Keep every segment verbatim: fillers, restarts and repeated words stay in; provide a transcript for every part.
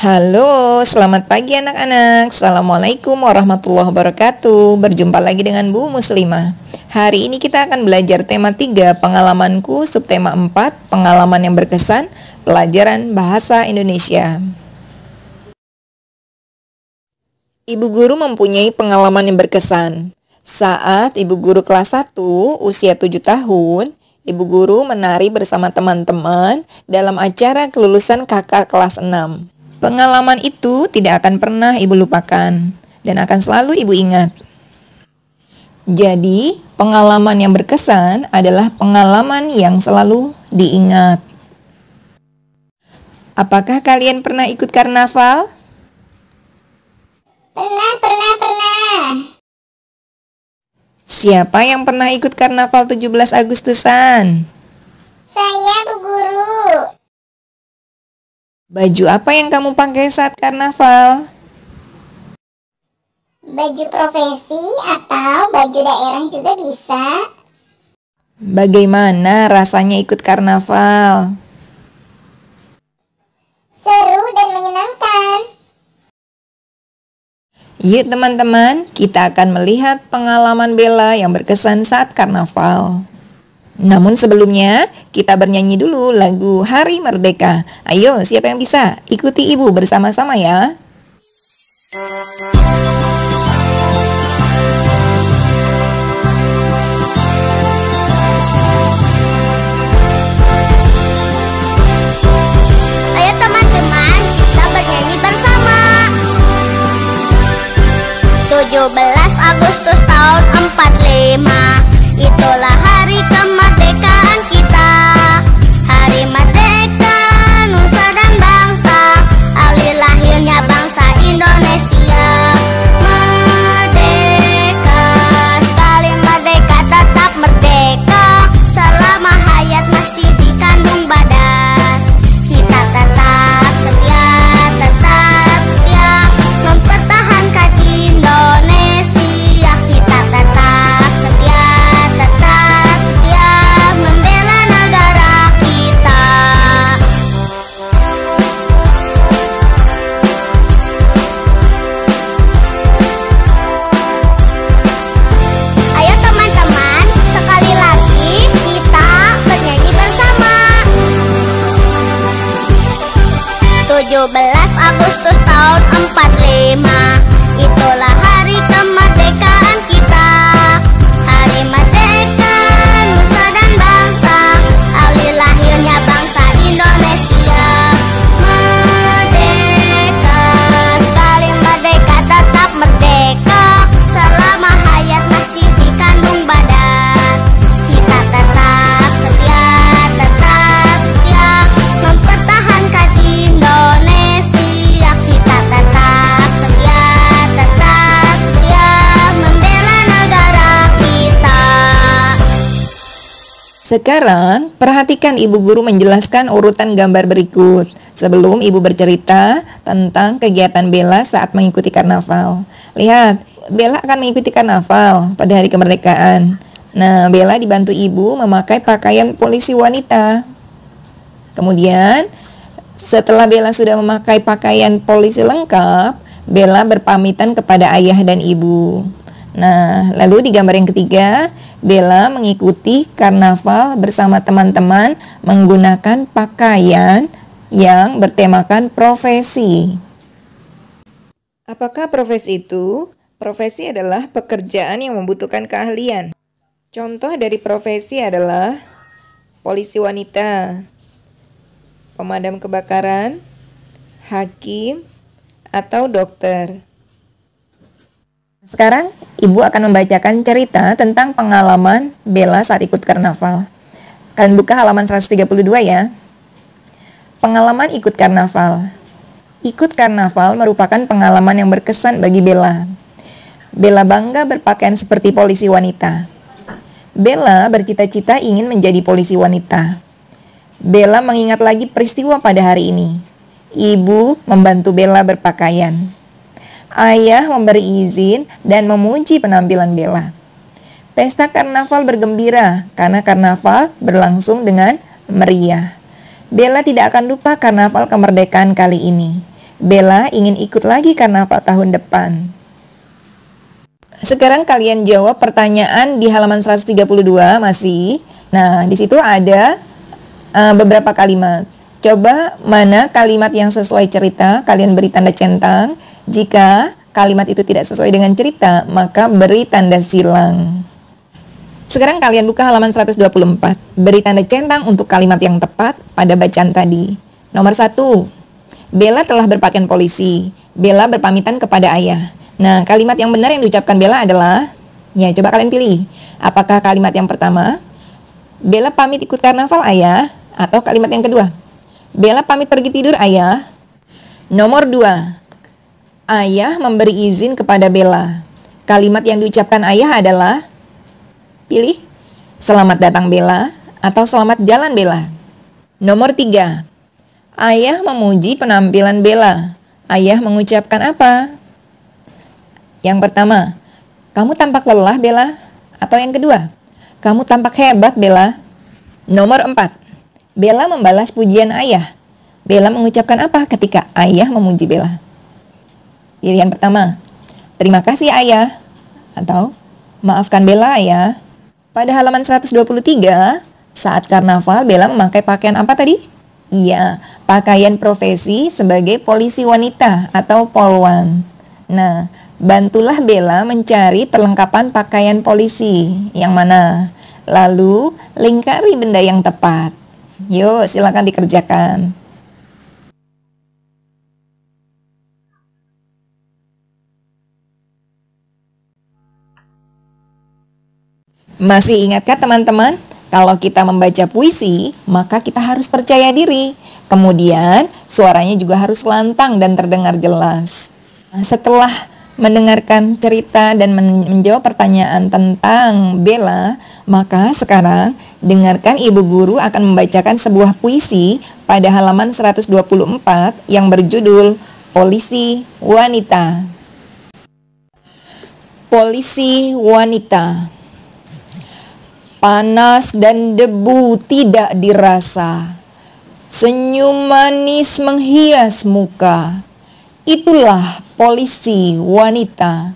Halo, selamat pagi anak-anak. Assalamualaikum warahmatullahi wabarakatuh. Berjumpa lagi dengan Bu Muslimah. Hari ini kita akan belajar tema tiga, pengalamanku, subtema empat, pengalaman yang berkesan, pelajaran bahasa Indonesia. Ibu guru mempunyai pengalaman yang berkesan. Saat ibu guru kelas satu, usia tujuh tahun, ibu guru menari bersama teman-teman dalam acara kelulusan kakak kelas enam. Pengalaman itu tidak akan pernah ibu lupakan dan akan selalu ibu ingat. Jadi, pengalaman yang berkesan adalah pengalaman yang selalu diingat. Apakah kalian pernah ikut karnaval? Pernah, pernah, pernah. Siapa yang pernah ikut karnaval tujuh belas Agustusan? Saya, Bu Guru. Baju apa yang kamu pakai saat karnaval? Baju profesi atau baju daerah juga bisa. Bagaimana rasanya ikut karnaval? Seru dan menyenangkan. Yuk teman-teman, kita akan melihat pengalaman Bella yang berkesan saat karnaval. Namun sebelumnya, kita bernyanyi dulu lagu Hari Merdeka. Ayo, siapa yang bisa? Ikuti ibu bersama-sama ya. Ayo teman-teman, kita bernyanyi bersama. tujuh belas Agustus tahun empat puluh lima, itulah hari kemerdekaan kita. Hari merdeka, nusa dan bangsa, hari lahirnya bangsa Indonesia. Merdeka, sekali merdeka tetap merdeka. Selama hayat masih dikandung badan, kita tetap setia, tetap setia mempertahankan Indonesia. Kita tetap setia, tetap setia membela negara kita. Ayo teman-teman, sekali lagi kita bernyanyi bersama. tujuh belas Agustus tahun empat puluh lima, itulah hari kemerdekaan kita. Hari merdeka, nusa dan bangsa, hari lahirnya bangsa Indonesia. Merdeka, sekali merdeka tetap merdeka. Selama hayat masih dikandung badan, kita tetap setia, tetap setia mempertahankan Indonesia. Kita tetap setia, tetap setia membela negara kita. Sekarang, perhatikan ibu guru menjelaskan urutan gambar berikut sebelum ibu bercerita tentang kegiatan Bella saat mengikuti karnaval. Lihat, Bella akan mengikuti karnaval pada hari kemerdekaan. Nah, Bella dibantu ibu memakai pakaian polisi wanita. Kemudian, setelah Bella sudah memakai pakaian polisi lengkap, Bella berpamitan kepada ayah dan ibu. Nah, lalu di gambar yang ketiga, Bella mengikuti karnaval bersama teman-teman menggunakan pakaian yang bertemakan profesi. Apakah profesi itu? Profesi adalah pekerjaan yang membutuhkan keahlian. Contoh dari profesi adalah polisi wanita, pemadam kebakaran, hakim, atau dokter. Sekarang, ibu akan membacakan cerita tentang pengalaman Bella saat ikut karnaval. Kalian buka halaman seratus tiga puluh dua ya. Pengalaman ikut karnaval. Ikut karnaval merupakan pengalaman yang berkesan bagi Bella. Bella bangga berpakaian seperti polisi wanita. Bella bercita-cita ingin menjadi polisi wanita. Bella mengingat lagi peristiwa pada hari ini. Ibu membantu Bella berpakaian. Ayah memberi izin dan memuji penampilan Bella. Pesta karnaval bergembira karena karnaval berlangsung dengan meriah. Bella tidak akan lupa karnaval kemerdekaan kali ini. Bella ingin ikut lagi karnaval tahun depan. Sekarang kalian jawab pertanyaan di halaman seratus tiga puluh dua masih. Nah, di situ ada uh, beberapa kalimat. Coba mana kalimat yang sesuai cerita, kalian beri tanda centang. Jika kalimat itu tidak sesuai dengan cerita, maka beri tanda silang. Sekarang kalian buka halaman seratus dua puluh empat. Beri tanda centang untuk kalimat yang tepat pada bacaan tadi. Nomor satu, Bella telah berpakaian polisi. Bella berpamitan kepada ayah. Nah, kalimat yang benar yang diucapkan Bella adalah, ya coba kalian pilih. Apakah kalimat yang pertama, Bella pamit ikut karnaval ayah, atau kalimat yang kedua, Bella pamit pergi tidur ayah. Nomor dua, ayah memberi izin kepada Bella. Kalimat yang diucapkan ayah adalah, pilih, selamat datang Bella atau selamat jalan Bella. Nomor tiga, ayah memuji penampilan Bella. Ayah mengucapkan apa? Yang pertama, kamu tampak lelah Bella. Atau yang kedua, kamu tampak hebat Bella. Nomor empat, Bella membalas pujian ayah. Bella mengucapkan apa ketika ayah memuji Bella? Pilihan pertama, terima kasih ayah. Atau, maafkan Bella ayah. Pada halaman seratus dua puluh tiga, saat karnaval Bella memakai pakaian apa tadi? Iya, pakaian profesi sebagai polisi wanita atau polwan. Nah, bantulah Bella mencari perlengkapan pakaian polisi. Yang mana? Lalu, lingkari benda yang tepat. Yuk, silakan dikerjakan. Masih ingatkah teman-teman? Kalau kita membaca puisi, maka kita harus percaya diri. Kemudian, suaranya juga harus lantang dan terdengar jelas. Nah, setelah mendengarkan cerita dan menjawab pertanyaan tentang Bella, maka sekarang dengarkan ibu guru akan membacakan sebuah puisi pada halaman seratus dua puluh empat yang berjudul Polisi Wanita. Polisi Wanita. Panas dan debu tidak dirasa. Senyum manis menghias muka. Itulah polisi wanita.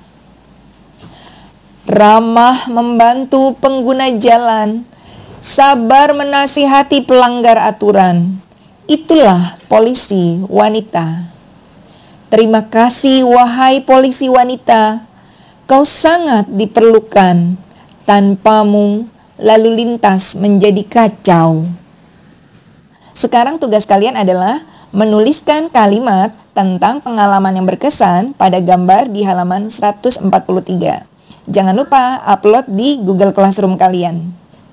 Ramah membantu pengguna jalan. Sabar menasihati pelanggar aturan. Itulah polisi wanita. Terima kasih wahai polisi wanita. Kau sangat diperlukan. Tanpamu lalu lintas menjadi kacau. Sekarang tugas kalian adalah menuliskan kalimat tentang pengalaman yang berkesan pada gambar di halaman seratus empat puluh tiga. Jangan lupa upload di Google Classroom kalian.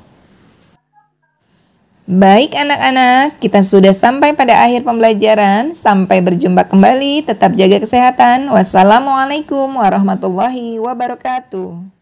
Baik anak-anak, kita sudah sampai pada akhir pembelajaran. Sampai berjumpa kembali, tetap jaga kesehatan. Wassalamualaikum warahmatullahi wabarakatuh.